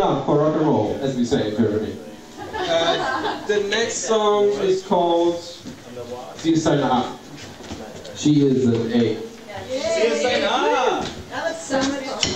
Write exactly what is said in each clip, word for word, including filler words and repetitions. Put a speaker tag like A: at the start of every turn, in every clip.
A: A for rock and roll, as we say in Germany. Uh, the next song is called Sie Ist Ein A. She is an A.
B: Sie Ist Ein A!
C: Now let's sum it up.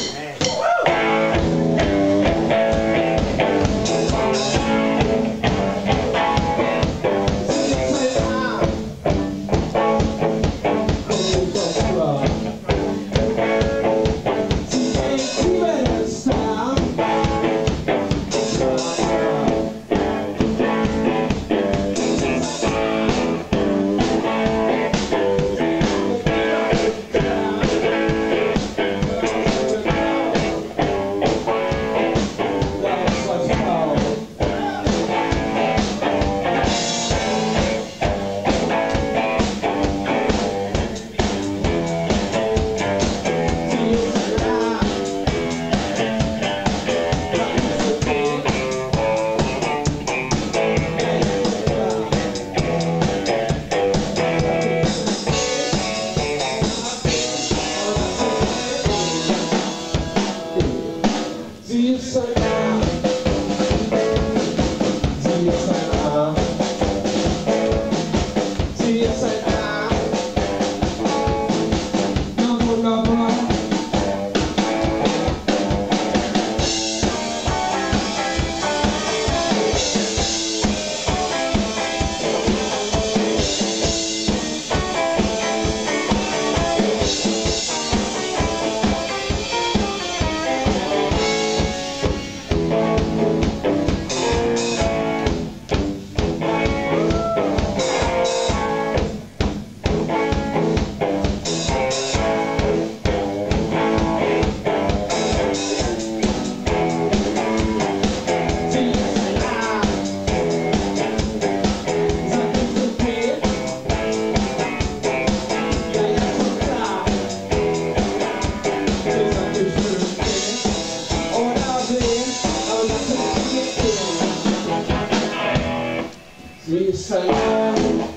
C: Sie ist ein A. Sie ist ein A. Sie ist ein A. Na wunderbar. Sie ist ein A.